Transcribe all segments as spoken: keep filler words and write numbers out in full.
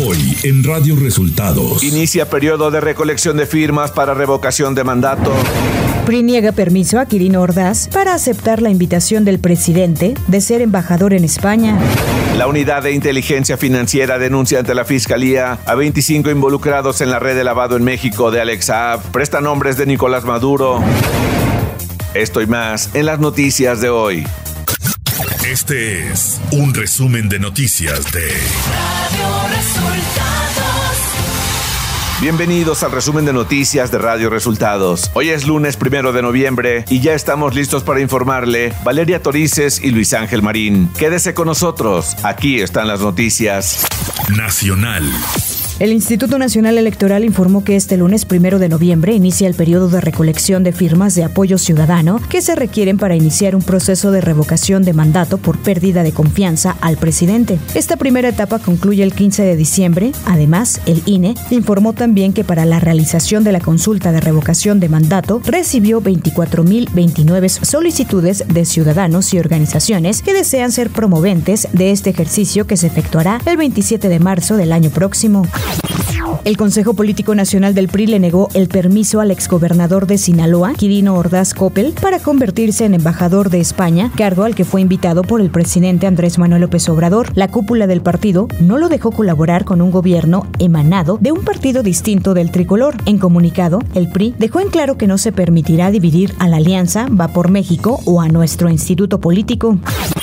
Hoy en Radio Resultados. Inicia periodo de recolección de firmas para revocación de mandato. P R I niega permiso a Quirino Ordaz para aceptar la invitación del presidente de ser embajador en España. La Unidad de Inteligencia Financiera denuncia ante la Fiscalía a veinticinco involucrados en la red de lavado en México de Alex Saab. Prestanombres de Nicolás Maduro. Esto y más en las noticias de hoy. Este es un resumen de noticias de Radio Resultados. Bienvenidos al resumen de noticias de Radio Resultados. Hoy es lunes primero de noviembre y ya estamos listos para informarle Valeria Torices y Luis Ángel Marín. Quédese con nosotros, aquí están las noticias. Nacional. El Instituto Nacional Electoral informó que este lunes primero de noviembre inicia el periodo de recolección de firmas de apoyo ciudadano que se requieren para iniciar un proceso de revocación de mandato por pérdida de confianza al presidente. Esta primera etapa concluye el quince de diciembre. Además, el I N E informó también que para la realización de la consulta de revocación de mandato recibió veinticuatro mil veintinueve solicitudes de ciudadanos y organizaciones que desean ser promoventes de este ejercicio que se efectuará el veintisiete de marzo del año próximo. El Consejo Político Nacional del P R I le negó el permiso al exgobernador de Sinaloa, Quirino Ordaz Coppel, para convertirse en embajador de España, cargo al que fue invitado por el presidente Andrés Manuel López Obrador. La cúpula del partido no lo dejó colaborar con un gobierno emanado de un partido distinto del tricolor. En comunicado, el P R I dejó en claro que no se permitirá dividir a la alianza Va por México o a nuestro instituto político.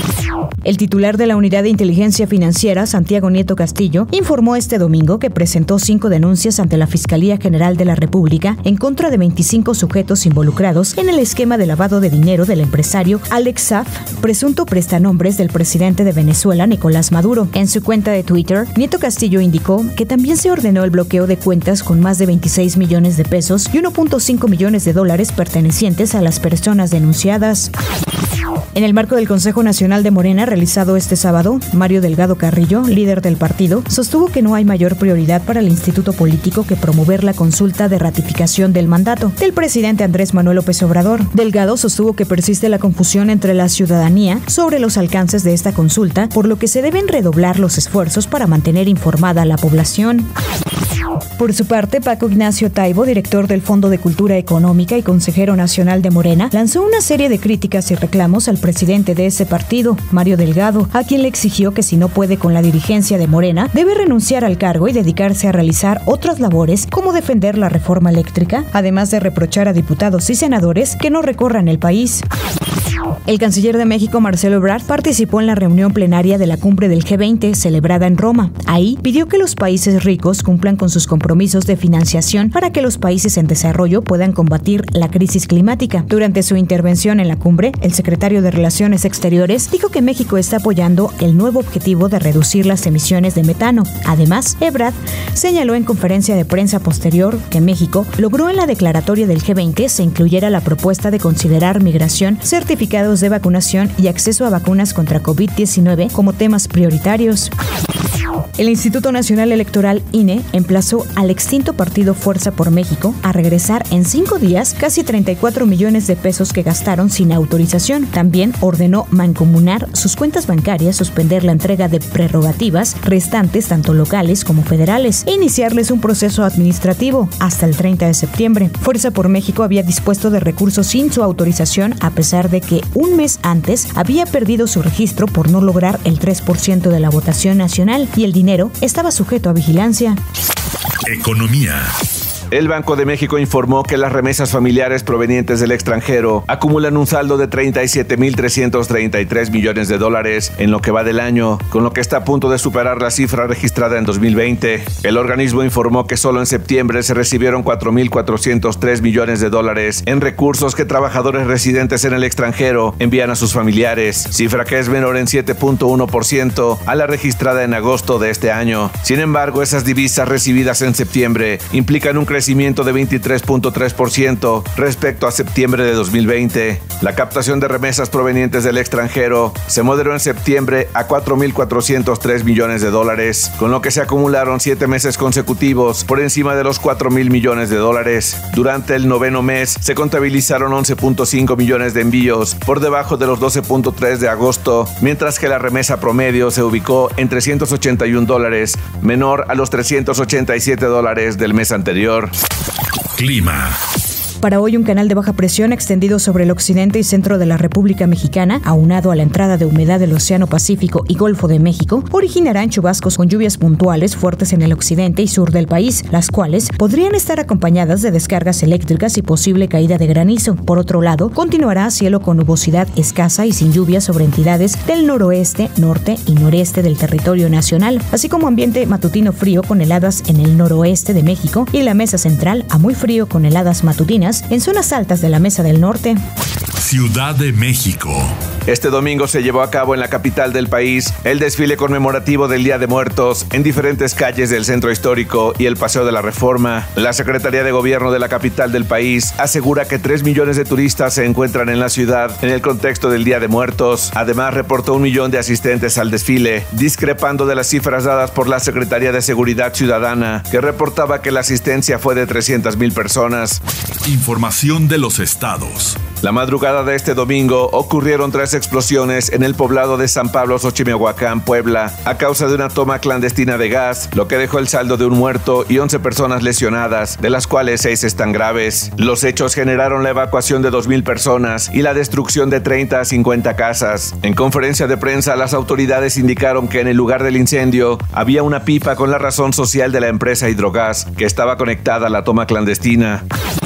El titular de la Unidad de Inteligencia Financiera, Santiago Nieto Castillo, informó este domingo que presentó cinco denuncias ante la Fiscalía General de la República en contra de veinticinco sujetos involucrados en el esquema de lavado de dinero del empresario Alex Saab, presunto prestanombres del presidente de Venezuela, Nicolás Maduro. En su cuenta de Twitter, Nieto Castillo indicó que también se ordenó el bloqueo de cuentas con más de veintiséis millones de pesos y uno punto cinco millones de dólares pertenecientes a las personas denunciadas. En el marco del Consejo Nacional de Morena realizado este sábado, Mario Delgado Carrillo, líder del partido, sostuvo que no hay mayor prioridad para el instituto político que promover la consulta de ratificación del mandato del presidente Andrés Manuel López Obrador. Delgado sostuvo que persiste la confusión entre la ciudadanía sobre los alcances de esta consulta, por lo que se deben redoblar los esfuerzos para mantener informada a la población. Por su parte, Paco Ignacio Taibo, director del Fondo de Cultura Económica y consejero nacional de Morena, lanzó una serie de críticas y reclamos al presidente de ese partido, Mario Delgado, a quien le exigió que si no puede con la dirigencia de Morena, debe renunciar al cargo y dedicarse a realizar otras labores como defender la reforma eléctrica, además de reprochar a diputados y senadores que no recorran el país. El canciller de México, Marcelo Ebrard, participó en la reunión plenaria de la cumbre del G veinte celebrada en Roma. Ahí pidió que los países ricos cumplan con sus compromisos de financiación para que los países en desarrollo puedan combatir la crisis climática. Durante su intervención en la cumbre, el secretario de Relaciones Exteriores dijo que México está apoyando el nuevo objetivo de reducir las emisiones de metano. Además, Ebrard señaló en conferencia de prensa posterior que México logró en la declaratoria del G veinte se incluyera la propuesta de considerar migración, certificados de vacunación y acceso a vacunas contra COVID diecinueve como temas prioritarios. El Instituto Nacional Electoral I N E emplazó al extinto partido Fuerza por México a regresar en cinco días casi treinta y cuatro millones de pesos que gastaron sin autorización. También ordenó mancomunar sus cuentas bancarias, suspender la entrega de prerrogativas restantes tanto locales como federales e iniciarles un proceso administrativo hasta el treinta de septiembre. Fuerza por México había dispuesto de recursos sin su autorización a pesar de que un mes antes había perdido su registro por no lograr el tres por ciento de la votación nacional y el dinero estaba sujeto a vigilancia. Economía. El Banco de México informó que las remesas familiares provenientes del extranjero acumulan un saldo de treinta y siete mil trescientos treinta y tres millones de dólares en lo que va del año, con lo que está a punto de superar la cifra registrada en dos mil veinte. El organismo informó que solo en septiembre se recibieron cuatro mil cuatrocientos tres millones de dólares en recursos que trabajadores residentes en el extranjero envían a sus familiares, cifra que es menor en siete punto uno por ciento a la registrada en agosto de este año. Sin embargo, esas divisas recibidas en septiembre implican un crecimiento crecimiento de veintitrés punto tres por ciento respecto a septiembre de dos mil veinte. La captación de remesas provenientes del extranjero se moderó en septiembre a cuatro mil cuatrocientos tres millones de dólares, con lo que se acumularon siete meses consecutivos por encima de los cuatro mil millones de dólares. Durante el noveno mes se contabilizaron once punto cinco millones de envíos, por debajo de los doce punto tres de agosto, mientras que la remesa promedio se ubicó en trescientos ochenta y un dólares, menor a los trescientos ochenta y siete dólares del mes anterior. Clima. Para hoy, un canal de baja presión extendido sobre el occidente y centro de la República Mexicana, aunado a la entrada de humedad del Océano Pacífico y Golfo de México, originarán chubascos con lluvias puntuales fuertes en el occidente y sur del país, las cuales podrían estar acompañadas de descargas eléctricas y posible caída de granizo. Por otro lado, continuará cielo con nubosidad escasa y sin lluvia sobre entidades del noroeste, norte y noreste del territorio nacional, así como ambiente matutino frío con heladas en el noroeste de México y la mesa central a muy frío con heladas matutinas en zonas altas de la Mesa del Norte. Ciudad de México. Este domingo se llevó a cabo en la capital del país el desfile conmemorativo del Día de Muertos en diferentes calles del centro histórico y el Paseo de la Reforma. La Secretaría de Gobierno de la capital del país asegura que tres millones de turistas se encuentran en la ciudad en el contexto del Día de Muertos. Además, reportó un millón de asistentes al desfile, discrepando de las cifras dadas por la Secretaría de Seguridad Ciudadana, que reportaba que la asistencia fue de trescientas mil personas. Información de los estados. La madrugada de este domingo ocurrieron tres explosiones en el poblado de San Pablo Xochimehuacán, Puebla, a causa de una toma clandestina de gas, lo que dejó el saldo de un muerto y once personas lesionadas, de las cuales seis están graves. Los hechos generaron la evacuación de dos mil personas y la destrucción de treinta a cincuenta casas. En conferencia de prensa, las autoridades indicaron que en el lugar del incendio había una pipa con la razón social de la empresa Hidrogas, que estaba conectada a la toma clandestina.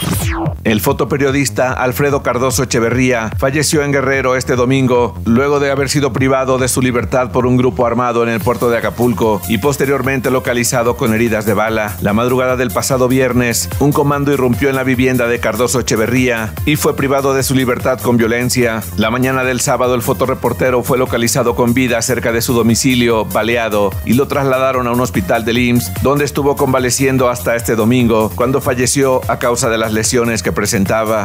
El fotoperiodista Alfredo Cardoso Echeverría falleció en Guerrero este domingo, luego de haber sido privado de su libertad por un grupo armado en el puerto de Acapulco y posteriormente localizado con heridas de bala. La madrugada del pasado viernes, un comando irrumpió en la vivienda de Cardoso Echeverría y fue privado de su libertad con violencia. La mañana del sábado, el fotoreportero fue localizado con vida cerca de su domicilio, baleado, y lo trasladaron a un hospital del I M S S, donde estuvo convaleciendo hasta este domingo, cuando falleció a causa de las lesiones que presentaba.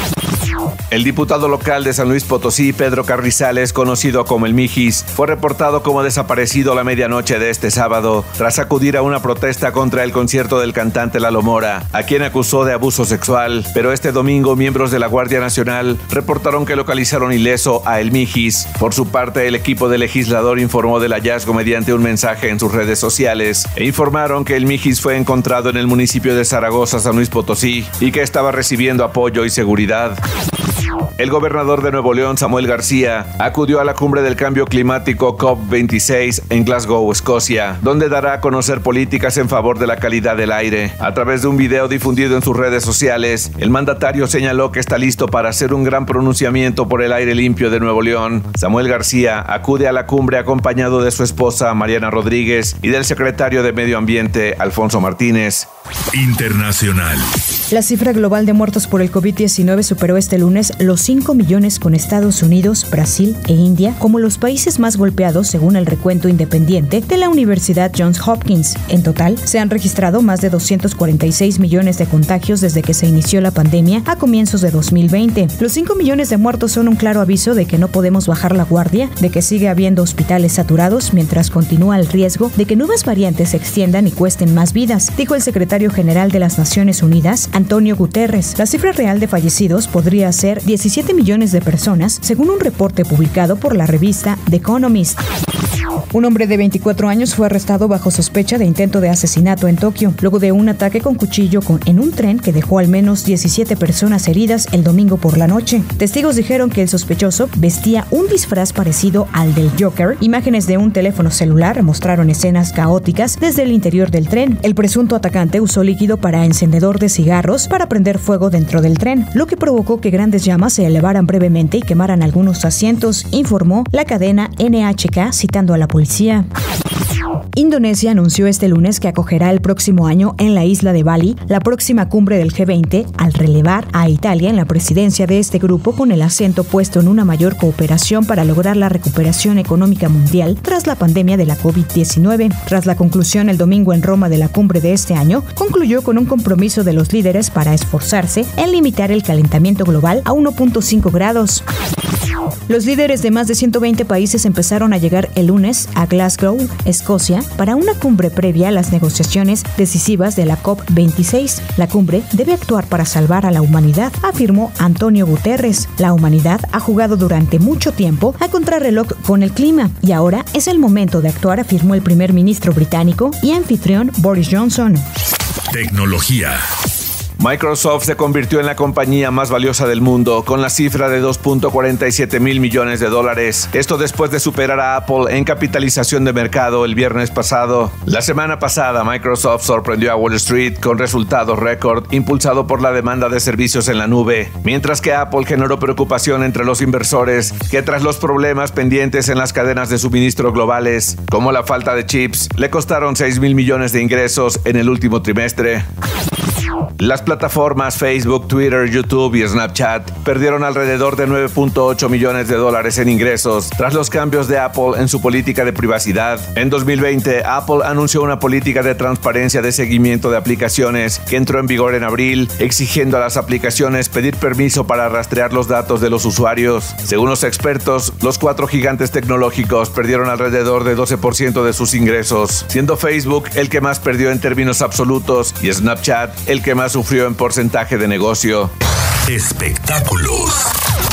El diputado local de San Luis Potosí, Pedro Carrizales, conocido como el Mijis, fue reportado como desaparecido a la medianoche de este sábado, tras acudir a una protesta contra el concierto del cantante Lalo Mora, a quien acusó de abuso sexual. Pero este domingo, miembros de la Guardia Nacional reportaron que localizaron ileso a el Mijis. Por su parte, el equipo del legislador informó del hallazgo mediante un mensaje en sus redes sociales e informaron que el Mijis fue encontrado en el municipio de Zaragoza, San Luis Potosí, y que estaba recibiendo apoyo y seguridad. El gobernador de Nuevo León, Samuel García, acudió a la cumbre del cambio climático COP veintiséis en Glasgow, Escocia, donde dará a conocer políticas en favor de la calidad del aire. A través de un video difundido en sus redes sociales, el mandatario señaló que está listo para hacer un gran pronunciamiento por el aire limpio de Nuevo León. Samuel García acude a la cumbre acompañado de su esposa, Mariana Rodríguez, y del secretario de Medio Ambiente, Alfonso Martínez. Internacional. La cifra global de muertos por el COVID diecinueve superó este lunes los cinco millones, con Estados Unidos, Brasil e India como los países más golpeados, según el recuento independiente de la Universidad Johns Hopkins. En total, se han registrado más de doscientos cuarenta y seis millones de contagios desde que se inició la pandemia a comienzos de dos mil veinte. Los cinco millones de muertos son un claro aviso de que no podemos bajar la guardia, de que sigue habiendo hospitales saturados mientras continúa el riesgo de que nuevas variantes se extiendan y cuesten más vidas, dijo el secretario general de las Naciones Unidas, Antonio Guterres. La cifra real de fallecidos podría ser diecisiete millones de personas, según un reporte publicado por la revista The Economist. Un hombre de veinticuatro años fue arrestado bajo sospecha de intento de asesinato en Tokio, luego de un ataque con cuchillo con, en un tren que dejó al menos diecisiete personas heridas el domingo por la noche. Testigos dijeron que el sospechoso vestía un disfraz parecido al del Joker. Imágenes de un teléfono celular mostraron escenas caóticas desde el interior del tren. El presunto atacante usó líquido para encendedor de cigarros para prender fuego dentro del tren, lo que provocó que grandes llamas se elevaran brevemente y quemaran algunos asientos, informó la cadena N H K citando a la policía. Indonesia anunció este lunes que acogerá el próximo año en la isla de Bali la próxima cumbre del G veinte al relevar a Italia en la presidencia de este grupo, con el acento puesto en una mayor cooperación para lograr la recuperación económica mundial tras la pandemia de la covid diecinueve. Tras la conclusión el domingo en Roma de la cumbre de este año, concluyó con un compromiso de los líderes para esforzarse en limitar el calentamiento global a uno punto cinco grados. Los líderes de más de ciento veinte países empezaron a llegar el lunes a Glasgow, Escocia, para una cumbre previa a las negociaciones decisivas de la COP veintiséis. La cumbre debe actuar para salvar a la humanidad, afirmó Antonio Guterres. La humanidad ha jugado durante mucho tiempo a contrarreloj con el clima y ahora es el momento de actuar, afirmó el primer ministro británico y anfitrión Boris Johnson. Tecnología. Microsoft se convirtió en la compañía más valiosa del mundo con la cifra de dos punto cuarenta y siete mil millones de dólares. Esto después de superar a Apple en capitalización de mercado el viernes pasado. La semana pasada, Microsoft sorprendió a Wall Street con resultados récord impulsado por la demanda de servicios en la nube, mientras que Apple generó preocupación entre los inversores que tras los problemas pendientes en las cadenas de suministro globales, como la falta de chips, le costaron seis mil millones de ingresos en el último trimestre. Las plataformas Facebook, Twitter, YouTube y Snapchat perdieron alrededor de nueve punto ocho millones de dólares en ingresos tras los cambios de Apple en su política de privacidad. En dos mil veinte, Apple anunció una política de transparencia de seguimiento de aplicaciones que entró en vigor en abril, exigiendo a las aplicaciones pedir permiso para rastrear los datos de los usuarios. Según los expertos, los cuatro gigantes tecnológicos perdieron alrededor de doce por ciento de sus ingresos, siendo Facebook el que más perdió en términos absolutos y Snapchat el que más sufrió en porcentaje de negocio. Espectáculos.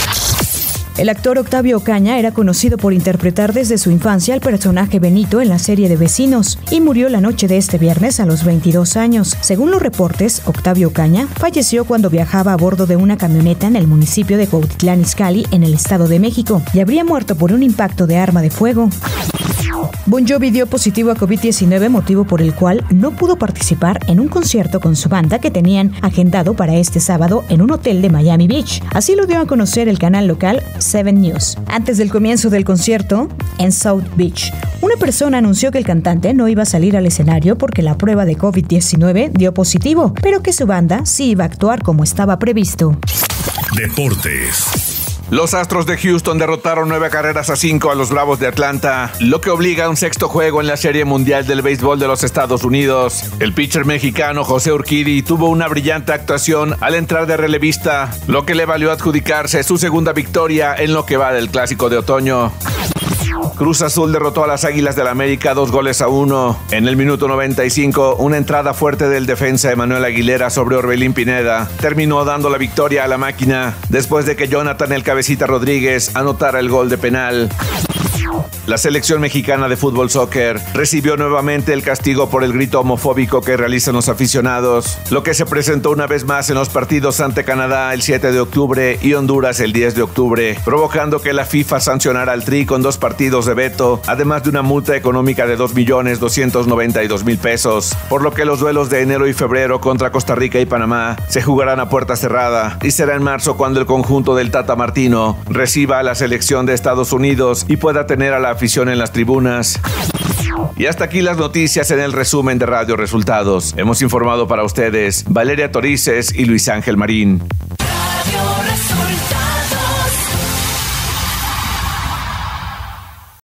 El actor Octavio Ocaña era conocido por interpretar desde su infancia al personaje Benito en la serie de Vecinos y murió la noche de este viernes a los veintidós años. Según los reportes, Octavio Ocaña falleció cuando viajaba a bordo de una camioneta en el municipio de Cuautitlán Izcalli, en el Estado de México, y habría muerto por un impacto de arma de fuego. Bon Jovi dio positivo a covid diecinueve, motivo por el cual no pudo participar en un concierto con su banda que tenían agendado para este sábado en un hotel de Miami Beach. Así lo dio a conocer el canal local Seven News. Antes del comienzo del concierto en South Beach, una persona anunció que el cantante no iba a salir al escenario porque la prueba de covid diecinueve dio positivo, pero que su banda sí iba a actuar como estaba previsto. Deportes. Los Astros de Houston derrotaron nueve carreras a cinco a los Bravos de Atlanta, lo que obliga a un sexto juego en la Serie Mundial del Béisbol de los Estados Unidos. El pitcher mexicano José Urquidy tuvo una brillante actuación al entrar de relevista, lo que le valió adjudicarse su segunda victoria en lo que va del Clásico de Otoño. Cruz Azul derrotó a las Águilas del América dos goles a uno. En el minuto noventa y cinco, una entrada fuerte del defensa Emanuel Aguilera sobre Orbelín Pineda terminó dando la victoria a la máquina después de que Jonathan El Cabecita Rodríguez anotara el gol de penal. La selección mexicana de fútbol soccer recibió nuevamente el castigo por el grito homofóbico que realizan los aficionados, lo que se presentó una vez más en los partidos ante Canadá el siete de octubre y Honduras el diez de octubre, provocando que la FIFA sancionara al Tri con dos partidos de veto, además de una multa económica de dos millones doscientos noventa y dos mil pesos, por lo que los duelos de enero y febrero contra Costa Rica y Panamá se jugarán a puerta cerrada y será en marzo cuando el conjunto del Tata Martino reciba a la selección de Estados Unidos y pueda tener a la afición en las tribunas. Y hasta aquí las noticias en el resumen de Radio Resultados. Hemos informado para ustedes Valeria Torices y Luis Ángel Marín. Radio